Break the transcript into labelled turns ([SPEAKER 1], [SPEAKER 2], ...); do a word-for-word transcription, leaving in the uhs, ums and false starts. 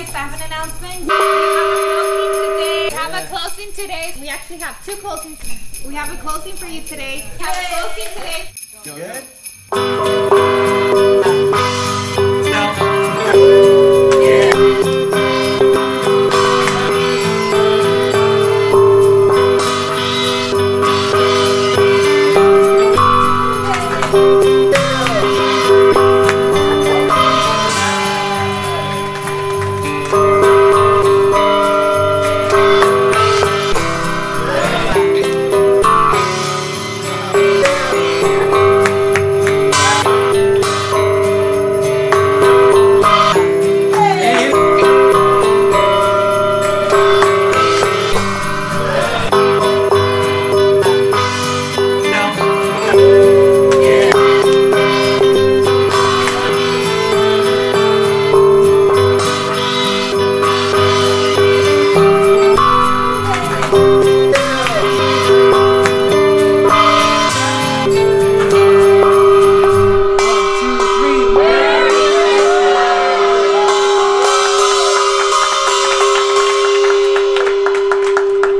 [SPEAKER 1] guys, I have an announcement. We have a closing today. We have a closing today. We actually have two closings. We have a closing for you today. We have a closing today.
[SPEAKER 2] You good?